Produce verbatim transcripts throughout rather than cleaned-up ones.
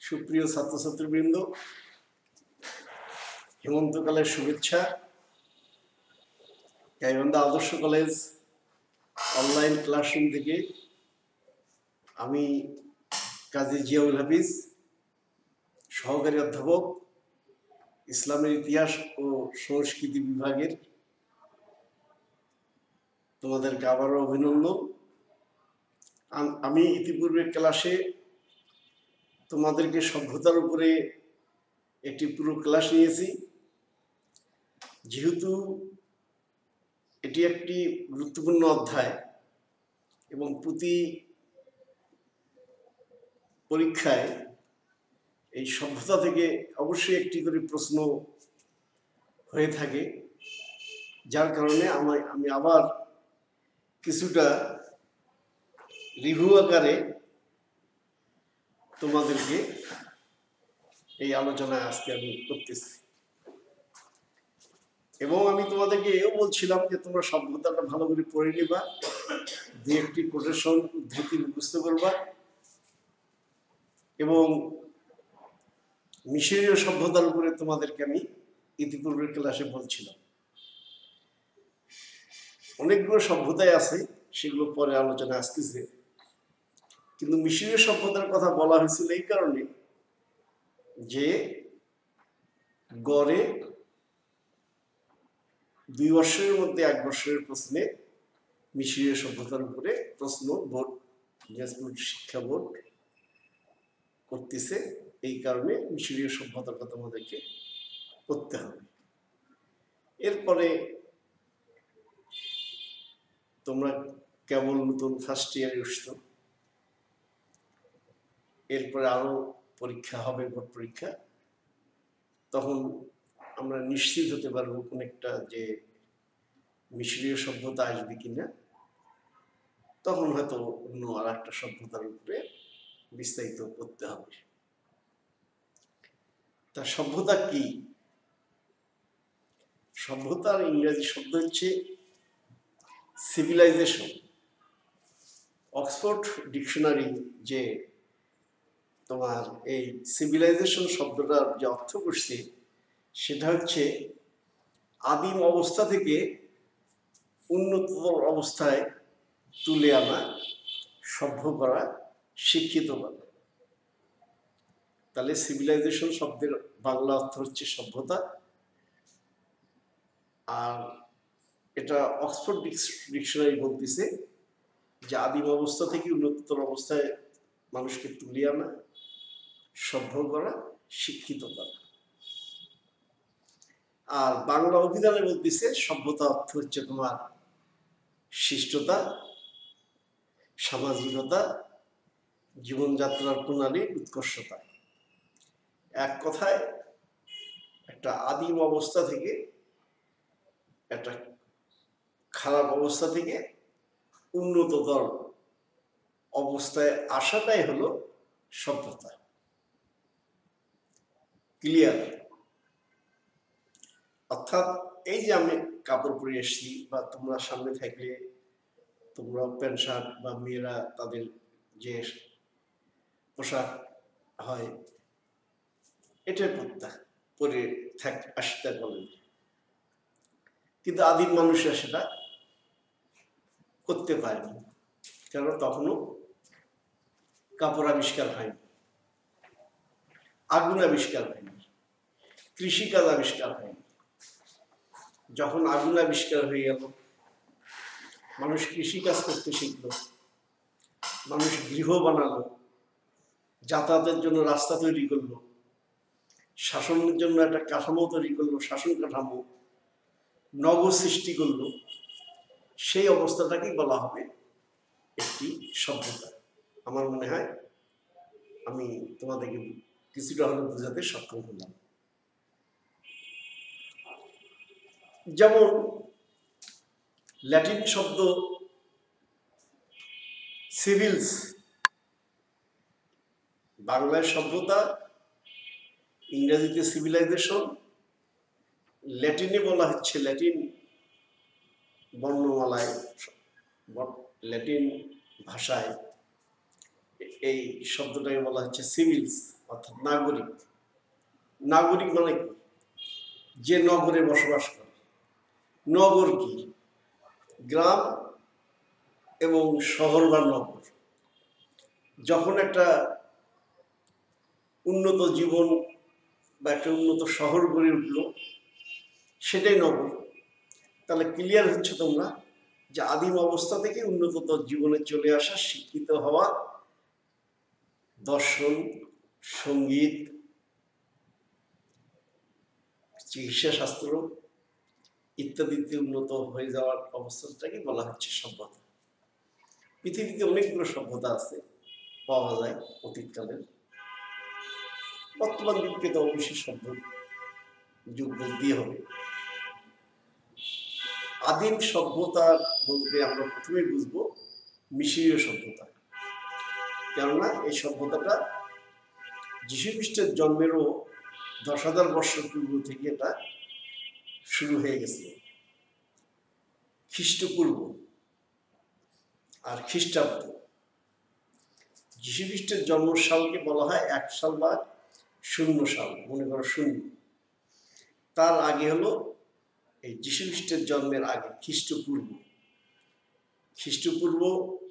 সুপ্রিয় ছাত্রছাত্রীবৃন্দ, হেমন্তকালের শুভেচ্ছা। গাইবান্ধা আদর্শ কলেজ অনলাইন ক্লাসরুম থেকে আমি কাজী জিয়াউল হাফিজ, সহকারী অধ্যাপক, ইসলামের ইতিহাস ও সংস্কৃতি বিভাগের, তোমাদেরকে আবারও অভিনন্দন। আমি ইতিপূর্বে ক্লাসে তোমাদেরকে সভ্যতার উপরে একটি পুরো ক্লাস নিয়েছি। যেহেতু এটি একটি গুরুত্বপূর্ণ অধ্যায় এবং প্রতি পরীক্ষায় এই সভ্যতা থেকে অবশ্যই একটি করে প্রশ্ন হয়ে থাকে, যার কারণে আমার আমি আবার কিছুটা রিভিউ আকারে তোমাদেরকে এই আলোচনায় আজকে আমি করতেছি। এবং আমি তোমাদেরকে এও বলছিলাম যে তোমরা সভ্যতাটা ভালো করে পড়ে নিবা, দু একটি কোটেশন উদ্ধৃতি মুখস্থ করবা এবং মিশরীয় সভ্যতার উপরে তোমাদেরকে আমি ইতিপূর্বের ক্লাসে বলছিলাম। অনেকগুলো সভ্যতায় আছে, সেগুলো পরে আলোচনা আসতেছে, কিন্তু মিশরীয় সভ্যতার কথা বলা হয়েছিল এই কারণে যে গড়ে দুই বছরের মধ্যে এক বছরের প্রশ্নে মিশরীয় সভ্যতার উপরে প্রশ্ন বোর্ড শিক্ষা বোর্ড করতেছে। এই কারণে মিশরীয় সভ্যতার কথা আমাদেরকে পড়তে হবে। এরপরে তোমরা কেবল নতুন ফার্স্ট ইয়ারে উঠছো, এরপরে আরো পরীক্ষা হবে, বোর্ড পরীক্ষা, তখন আমরা নিশ্চিত হতে পারবো কোন একটা যে মিশরীয় সভ্যতা আসবে কিনা, তখন হয়তো অন্য আর একটা সভ্যতার উপরে বিস্তারিত করতে হবে। তা সভ্যতা কি? সভ্যতার ইংরেজি শব্দ হচ্ছে সিভিলাইজেশন। অক্সফোর্ড ডিকশনারি যে তোমার এই সিভিলাইজেশন শব্দটার যে অর্থ করছে সেটা হচ্ছে আদিম অবস্থা থেকে উন্নততর অবস্থায় তুলে আনা, সভ্য করা, শিক্ষিত করা। তাহলে সিভিলাইজেশন শব্দের বাংলা অর্থ হচ্ছে সভ্যতা, আর এটা অক্সফোর্ড ডিকশনারি বলতেছে যে আদিম অবস্থা থেকে উন্নততর অবস্থায় মানুষকে তুলে আনা, সভ্য করা, শিক্ষিত করা। আর বাংলা অভিধানে বলতেছে সভ্যতা অর্থ হচ্ছে তোমার শিষ্টতা, সামাজিকতা, জীবনযাত্রার প্রণালী, উৎকর্ষতা। এক কথায় একটা আদিম অবস্থা থেকে, একটা খারাপ অবস্থা থেকে উন্নততর অবস্থায় আসাটাই হলো সভ্যতা। ক্লিয়ার? অর্থাৎ এই যে আমি কাপড় পরে এসছি, বা তোমরা সামনে থাকলে তোমরা প্যান্ট শার্ট, বা মেয়েরা তাদের যে পোশাক হয় এটার পড়তা পরে থাক আসতে বলেন, কিন্তু আদিম মানুষরা সেটা করতে পারেনি, কারণ তখনও কাপড় আবিষ্কার হয়নি, আগুন আবিষ্কার হয়নি, কৃষিকাজ আবিষ্কার হয়নি। যখন আগুন আবিষ্কার হয়ে গেল, মানুষ কৃষিকাজ করতে শিখলো, মানুষ গৃহ বানালো, যাতায়াতের জন্য রাস্তা তৈরি করলো, শাসনের জন্য একটা কাঠামো তৈরি করলো, শাসন কাঠামো, নগর সৃষ্টি করলো, সেই অবস্থাটাকেই বলা হবে একটি সভ্যতা। আমার মনে হয় আমি তোমাদেরকে কিছুটা হলে বোঝাতে সক্ষম হলাম। যেমন ল্যাটিন শব্দ সিভিলস, বাংলায় সভ্যতা, ইংরেজিতে সিভিলাইজেশন, ল্যাটিনে বলা হচ্ছে, ল্যাটিন বর্ণমালায়, ল্যাটিন ভাষায় এই শব্দটাকে বলা হচ্ছে সিভিলস। অর্থাৎ নাগরিক। নাগরিক মানে কি? যে নগরে বসবাস করে। নগর কি? গ্রাম এবং শহর বা নগর। যখন একটা উন্নত জীবন বা একটা উন্নত শহর গড়ে উঠলো, সেটাই নগর। তাহলে ক্লিয়ার হচ্ছে তোমরা যে আদিম অবস্থা থেকে উন্নততর জীবনে চলে আসা, শিক্ষিত হওয়া, দর্শন, সঙ্গীত, চিকিৎসা শাস্ত্র ইত্যাদিতে উন্নত হয়ে যাওয়ার অবস্থাটাকে বলা হচ্ছে সভ্যতা। পৃথিবীতে অনেকগুলো সভ্যতা আছে, পাওয়া যায় অতীতকালের। বর্তমান যুগকে তো অবশ্যই সভ্য যুগ বলতেই হবে। আদিম সভ্যতা বলতে আমরা প্রথমে বুঝবো মিশরীয় সভ্যতা। কেননা এই সভ্যতাটা যীশু খ্রিস্টের জন্মেরও দশ হাজার বৎসর পূর্ব থেকে এটা শুরু হয়ে গেছে। খ্রিস্টপূর্ব আর খ্রিস্টাব্দ। যীশু খ্রিস্টের জন্ম সালকে বলা হয় এক সাল বা শূন্য সাল, মনে করো শূন্য। তার আগে হলো এই যীশু খ্রিস্টের জন্মের আগে খ্রিস্টপূর্ব। খ্রিস্টপূর্ব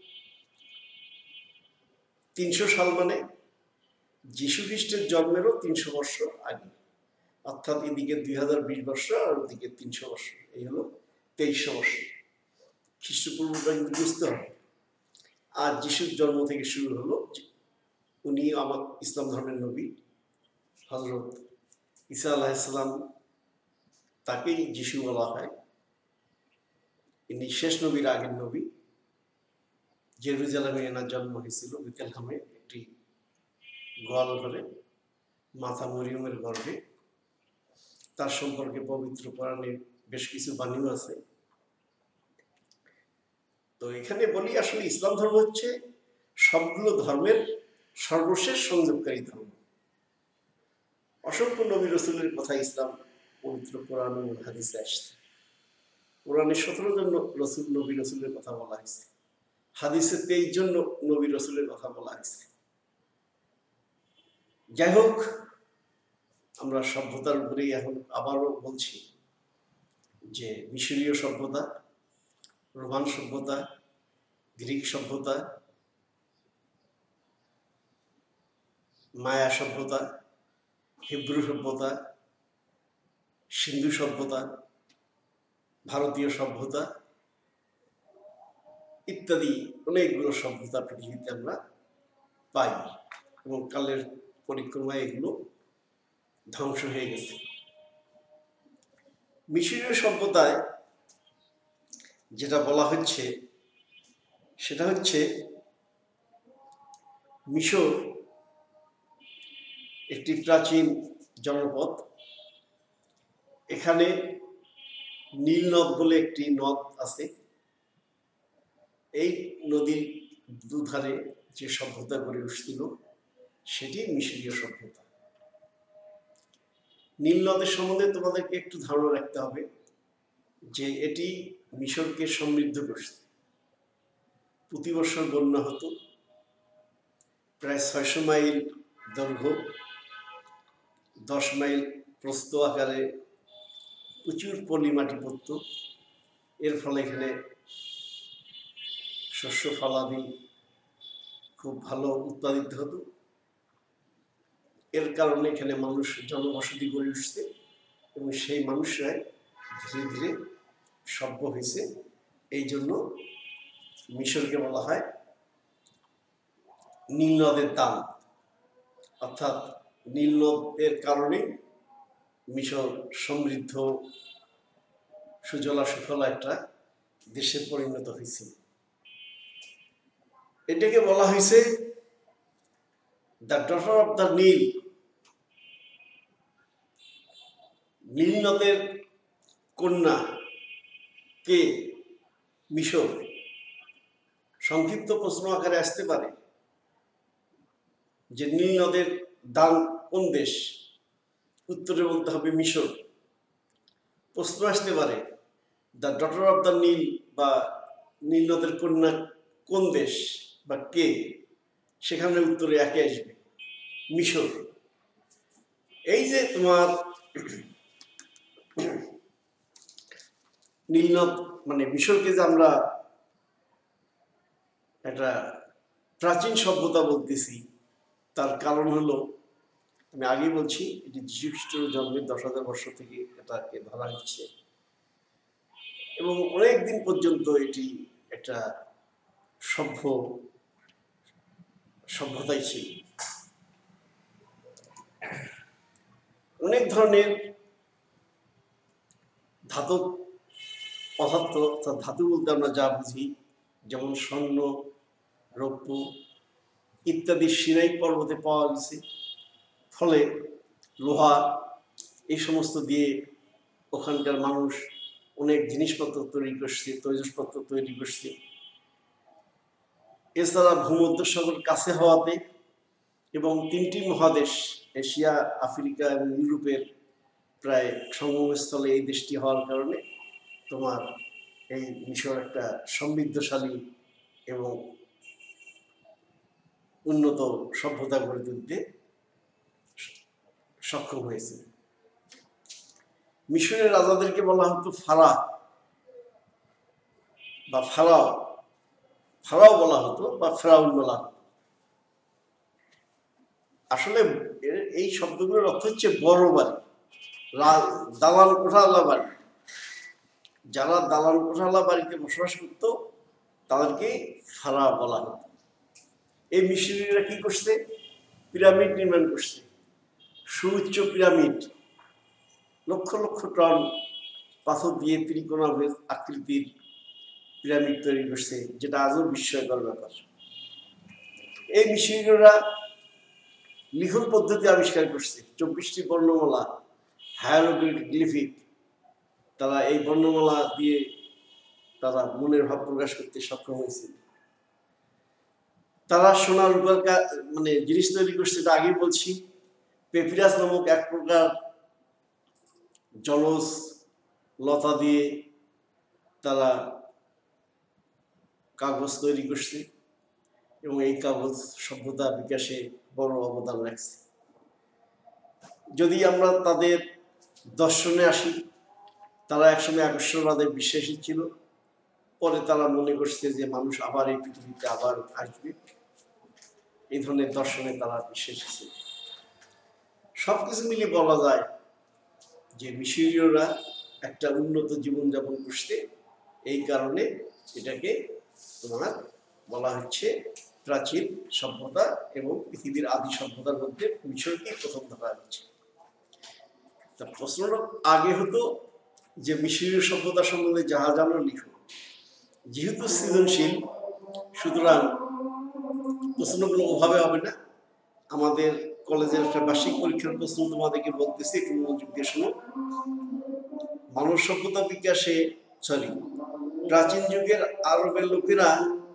তিনশো সাল মানে যীশু খ্রিস্টের জন্মেরও তিনশো বৎসর আগে, অর্থাৎ এদিকে দুই হাজার বিশ বৎসর আর ওদিকে তিনশো বৎসর, এই হলো তেইশশো বৎসর। খ্রিস্টপূর্বটা কিন্তু বুঝতে হবে। আর যিশুর জন্ম থেকে শুরু হলো, উনি আমার ইসলাম ধর্মের নবী হযরত ঈসা আলাইহিসসালাম, তাকেই যিশু বলা হয়। ইনি শেষ নবীর আগের নবী। জেরুজালেমে এনার জন্ম হয়েছিল, বেথলেহেমে একটি গোয়াল ঘরে, মাতা মরিয়মের গর্ভে। তার সম্পর্কে পবিত্র কোরআনে বেশ কিছু বাণীও আছে। তো এখানে বলি আসলে ইসলাম ধর্ম হচ্ছে সবগুলো ধর্মের সর্বশেষ সংযোগকারী ধর্ম। অসংখ্য নবী রসুলের কথা ইসলাম পবিত্র কোরআন ও হাদিসে আসছে। কোরআনে সতেরো জন রসুল নবী রসুলের কথা বলা হয়েছে, হাদিসে তেইশ জন নবী রসুলের কথা বলা হয়েছে। যাই হোক, আমরা সভ্যতার উপরেই এখন আবারও বলছি যে মিশরীয় সভ্যতা, রোমান সভ্যতা, গ্রিক সভ্যতা, মায়া সভ্যতা, হিব্রু সভ্যতা, সিন্ধু সভ্যতা, ভারতীয় সভ্যতা ইত্যাদি অনেকগুলো সভ্যতা পৃথিবীতে আমরা পাই, এবং কালের পরিক্রমায় এগুলো ধ্বংস হয়ে গেছে। মিশরীয় সভ্যতায় যেটা বলা হচ্ছে সেটা হচ্ছে মিশর একটি প্রাচীন জনপদ। এখানে নীল নদ বলে একটি নদ আছে। এই নদীর দুধারে যে সভ্যতা গড়ে উঠছিল সেটি মিশরীয় সভ্যতা। নীল নদের সম্বন্ধে তোমাদেরকে একটু ধারণা রাখতে হবে যে এটি মিশরকে সমৃদ্ধ করছে। প্রতি বছর বন্যা হতো, প্রায় ছয়শো মাইল দৈর্ঘ্য, দশ মাইল প্রস্থ আকারে প্রচুর পলি মাটি পড়ত। এর ফলে এখানে শস্য ফলাদি খুব ভালো উৎপাদিত হতো। এর কারণে এখানে মানুষ জনবসতি গড়ে উঠছে এবং সেই মানুষরাই ধীরে ধীরে সভ্য হয়েছে। এই জন্য মিশরকে বলা হয় নীল নদের দান, অর্থাৎ নীল নদের কারণে মিশর সমৃদ্ধ সুজলা সুফলা একটা দেশে পরিণত হয়েছে। এটাকে বলা হয়েছে the daughter of the Nile. নীল নদের কন্যা কে? মিশর। সংক্ষিপ্ত প্রশ্ন আকারে আসতে পারে যে নীল নদের দান কোন দেশ? উত্তরে বলতে হবে মিশর। প্রশ্ন আসতে পারে the daughter of the Nile বা নীল নদের কন্যা কোন দেশ বা কে? সেখানে উত্তরে একে আসবে। মিশর, এই যে তোমার নীলনদ মানে মিশরকে যে আমরা একটা প্রাচীন সভ্যতা বলতেছি, তার কারণ হলো আমি আগেই বলছি এটি যীশু খ্রিস্টের জন্মের দশ হাজার বর্ষ থেকে এটাকে ধরা হচ্ছে এবং অনেক দিন পর্যন্ত এটি একটা সভ্য সভ্যতাই ছিল। অনেক ধরনের ধাতব পদার্থ, অর্থাৎ ধাতু বলতে আমরা যা বুঝি, যেমন স্বর্ণ, রৌপ্য ইত্যাদি সিনাই পর্বতে পাওয়া গেছে। ফলে লোহা এই সমস্ত দিয়ে ওখানকার মানুষ অনেক জিনিসপত্র তৈরি করছে, তৈজসপত্র তৈরি করছে। এছাড়া ভূমধ্যসাগর কাছে হওয়াতে এবং তিনটি মহাদেশ এশিয়া, আফ্রিকা এবং ইউরোপের প্রায় সঙ্গমস্থলে এই দেশটি হওয়ার কারণে তোমার এই মিশর একটা সমৃদ্ধশালী এবং উন্নত সভ্যতা গড়ে তুলতে সক্ষম হয়েছে। মিশরের রাজাদেরকে বলা হতো ফারা বা ফারাও, ফারাও বলা হতো বা ফেরাউন বলা হতো। আসলে এই শব্দগুলোর অর্থ হচ্ছে বড় বাড়ি, দালান কোঠাওয়ালা বাড়ি। যারা দালান কোঠাওয়ালা বাড়িতে বসবাস করত তাদেরকে ফারা বলা হতো। এই মিশরীয়রা কি করছে? পিরামিড নির্মাণ করছে, সুউচ্চ পিরামিড, লক্ষ লক্ষ টন পাথর দিয়ে ত্রিকোণা আকৃতির পিরামিড তৈরি করছে, যেটা আজও বিস্ময়কর ব্যাপার। এই মিশরীয়রা লিখন পদ্ধতি আবিষ্কার করছে, চব্বিশটি বর্ণমালা, হায়ারোগ্লিফিক। তারা এই বর্ণমালা দিয়ে তারা মনের ভাব প্রকাশ করতে সক্ষম হয়েছিল। তারা সোনার উপর মানে জিনিস তৈরি করছে, এটা আগেই বলছি। পেপিরাস নামক এক প্রকার জলজ লতা দিয়ে তারা কাগজ তৈরি করছে এবং এই কাগজ সভ্যতা বিকাশে বড় অবদান রাখছে। যদি আমরা তাদের দর্শনে আসি, তারা একসময় আকর্ষণবাদে বিশ্বাসী ছিল। পরে তারা মনে করছে যে মানুষ আবার এই পৃথিবীতে আবার আসবে, এই ধরনের দর্শনে তারা বিশ্বাসী ছিল। সবকিছু মিলিয়ে বলা যায় যে মিশরীয়রা একটা উন্নত জীবনযাপন করছে, এই কারণে এটাকে তোমার বলা হচ্ছে প্রাচীন সভ্যতা এবং পৃথিবীর আদি সভ্যতার মধ্যে মিশরকেই প্রথম ধরা হচ্ছে। তা প্রশ্নটা আগে হতো যে মিশরীয় সভ্যতা সম্বন্ধে যাহা জানো লিখো। যেহেতু সৃজনশীল, সুতরাং প্রশ্নগুলো ওভাবে হবে না। আমাদের কলেজের একটা বার্ষিক পরীক্ষার প্রশ্ন তোমাদেরকে বলতেছি, একটু মনোযোগ দিয়ে শোনো। মানব সভ্যতা বিকাশে সরি প্রাচীন যুগের আরবের লোকেরা,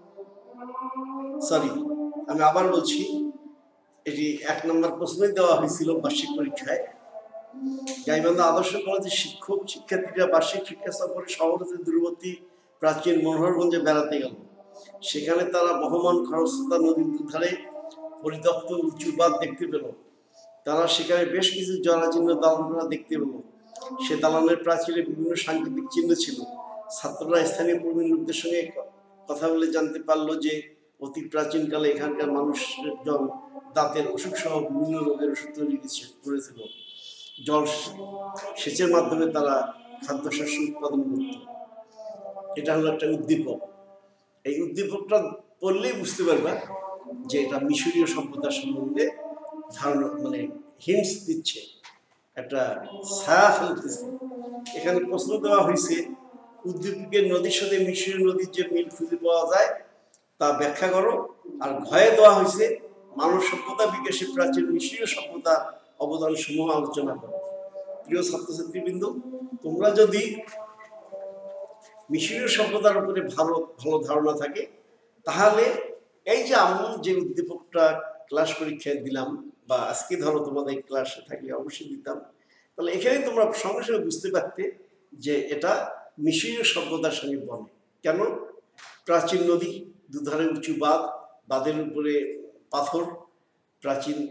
সরি আমি আবার বলছি, এটি এক নম্বর প্রশ্নই দেওয়া হয়েছিল বার্ষিক পরীক্ষায়। গাইবান্ধা আদর্শ কলেজের শিক্ষক শিক্ষার্থীরা বার্ষিক শিক্ষা সফরে শহরের দূরবর্তী প্রাচীন মনোহরগঞ্জে বেড়াতে গেল। সেখানে তারা বহমান খরস্রোতা নদীর দুধারে পরিত্যক্ত উঁচু বাঁধ দেখতে পেল। তারা সেখানে বেশ কিছু জরাজীর্ণ দালানকোঠা দেখতে পেল। সে দালানের প্রাচীরে বিভিন্ন সাংকেতিক চিহ্ন ছিল। ছাত্ররা স্থানীয় প্রবীণ লোকদের সঙ্গে কথা বলে জানতে পারলো যে অতি প্রাচীনকালে এখানকার মানুষজন দাঁতের অসুখ সহ বিভিন্ন রোগের ওষুধ তৈরি করেছিল। জল সেচের মাধ্যমে তারা খাদ্যশস্য উৎপাদন করত। এটা হলো একটা উদ্দীপক। এই উদ্দীপকটা পড়লেই বুঝতে পারবা যে এটা মিশরীয় সভ্যতার সম্বন্ধে ধারণা, মানে হিন্টস দিচ্ছে, একটা ছায়া ফেলতেছে। এখানে প্রশ্ন দেওয়া হয়েছে উদ্দীপকের নদীর সাথে মিশরীয় নদীর যে মিল খুঁজে পাওয়া যায় তা ব্যাখ্যা করো। আর ঘয়ে দেওয়া হয়েছে মানব সভ্যতা বিকাশে প্রাচীন মিশরীয় সভ্যতার অবদান সমূহ আলোচনা করো। প্রিয় ছাত্রছাত্রীবৃন্দ, তোমরা যদি মিশরীয় সভ্যতার উপরে ভালো ভালো ধারণা থাকে, তাহলে এই যে আমি যে উদ্দীপকটা ক্লাস পরীক্ষায় দিলাম বা আজকে ধরো তোমাদের ক্লাসে থাকলে অবশ্যই দিতাম, তাহলে এখানে তোমরা সঙ্গে সঙ্গে বুঝতে পারতে যে এটা মিশরীয় সভ্যতার সঙ্গে বনে। কেন? প্রাচীন নদী, দুধারে উঁচু বাঁধ, বাঁধের উপরে পাথর, প্রাচীন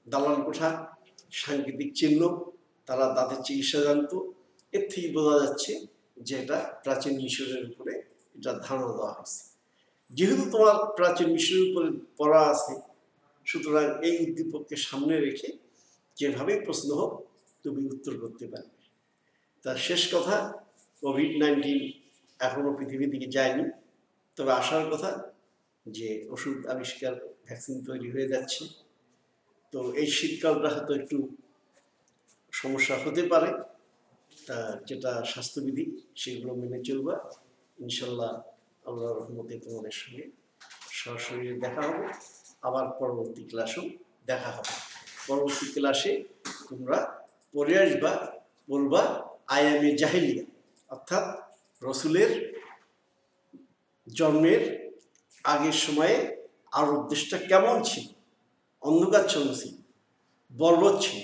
দালান কোঠা, সাংকেতিক চিহ্ন, তারা তাদের চিকিৎসা জানত। এর থেকে বোঝা যাচ্ছে যে এটা প্রাচীন মিশরের উপরে এটা ধারণা দেওয়া হয়েছে। যেহেতু তোমার প্রাচীন মিশরের উপরে পড়া আছে, সুতরাং এই উদ্দীপককে সামনে রেখে যেভাবেই প্রশ্ন হোক তুমি উত্তর করতে পারবে। তার শেষ কথা, কোভিড নাইন্টিন এখনো পৃথিবীর দিকে যায়নি, তবে আসার কথা যে ওষুধ আবিষ্কার, ভ্যাকসিন তৈরি হয়ে যাচ্ছে। তো এই শীতকালটা হয়তো একটু সমস্যা হতে পারে, তা যেটা স্বাস্থ্যবিধি সেগুলো মেনে চলবা। ইনশাল্লাহ আল্লাহর রহমতে তোমাদের সঙ্গে সরাসরি দেখা হবে, আবার পরবর্তী ক্লাসেও দেখা হবে। পরবর্তী ক্লাসে তোমরা পড়ে আসবা, বলবা আয়ামে জাহিলিয়া, অর্থাৎ রসুলের জন্মের আগের সময়ে আরব দেশটা কেমন ছিল, অন্ধকারচ্ছন্ন ছিল, বর্বর ছিল,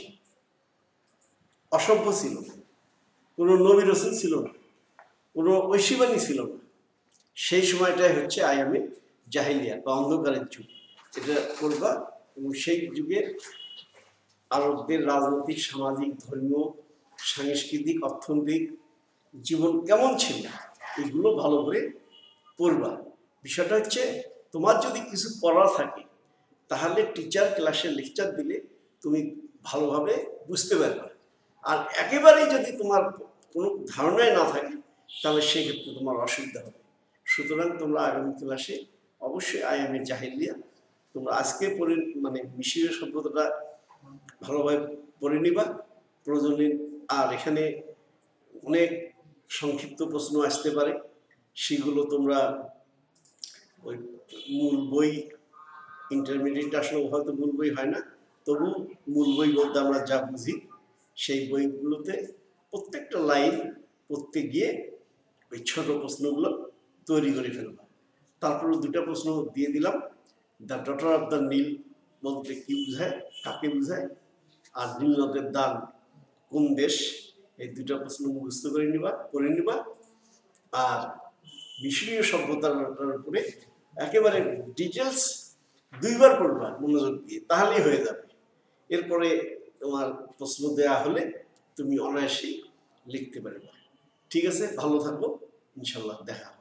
অসভ্য ছিল, কোনো নবী রসুল ছিল না, কোনো ঐশীবাণী ছিল না। সেই সময়টাই হচ্ছে আয়ামে জাহিলিয়া বা অন্ধকারের যুগ। এটা করবা এবং সেই যুগের আরবদের রাজনৈতিক, সামাজিক, ধর্মীয়, সাংস্কৃতিক, অর্থনৈতিক জীবন কেমন ছিল এগুলো ভালো করে পড়বা। বিষয়টা হচ্ছে তোমার যদি কিছু পড়া থাকে তাহলে টিচার ক্লাসে লেকচার দিলে তুমি ভালোভাবে বুঝতে পারবে। আর একেবারেই যদি তোমার কোনো ধারণাই না থাকে তাহলে সেক্ষেত্রে তোমার অসুবিধা হবে। সুতরাং তোমরা আগামী ক্লাসে অবশ্যই আয়ামে জাহিলিয়া তোমরা আজকে পড়ে মানে মিশরীয় সভ্যতাটা ভালোভাবে পড়ে নিবা প্রয়োজনে। আর এখানে অনেক সংক্ষিপ্ত প্রশ্ন আসতে পারে, সেগুলো তোমরা ওই মূল বই, ইন্টারমিডিয়েট আসলে হয়তো মূল বই হয় না, তবু মূল বই বলতে আমরা যা বুঝি সেই বইগুলোতে প্রত্যেকটা লাইন পড়তে গিয়ে ওই ছোট প্রশ্নগুলো তৈরি করে ফেলবা। তারপরে দুটা প্রশ্ন দিয়ে দিলাম, the daughter of the Nile বলতে কি বোঝায়, কাকে বোঝায়, আর নীল নদের দান কোন দেশ, এই দুটা প্রশ্ন মুখস্থ করে নিবা, করে নিবা। আর মিশরীয় সভ্যতার উপরে একেবারে ডিটেলস দুইবার পড়বা মনোযোগ দিয়ে, তাহলেই হয়ে যাবে। এরপরে তোমার প্রশ্ন দেয়া হলে তুমি অনায়াসেই লিখতে পারবে। ঠিক আছে, ভালো থাকবো, ইনশাল্লাহ দেখা।